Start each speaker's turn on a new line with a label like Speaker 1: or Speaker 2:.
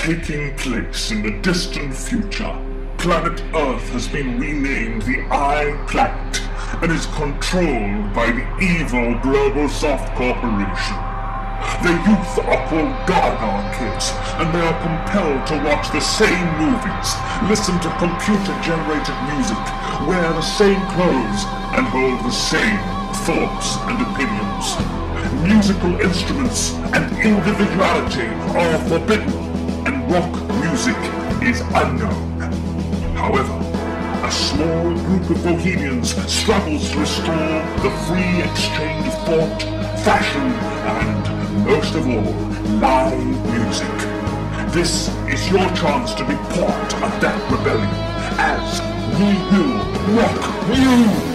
Speaker 1: taking place in the distant future. Planet Earth has been renamed the I-Planet and is controlled by the evil Global Soft Corporation. The youth are called Gargar kids, and they are compelled to watch the same movies, listen to computer-generated music, wear the same clothes, and hold the same thoughts and opinions. Musical instruments and individuality are forbidden, and rock music is unknown. However, a small group of bohemians struggles to restore the free exchange of thought, fashion, and, most of all, live music. This is your chance to be part of that rebellion, as we will rock you!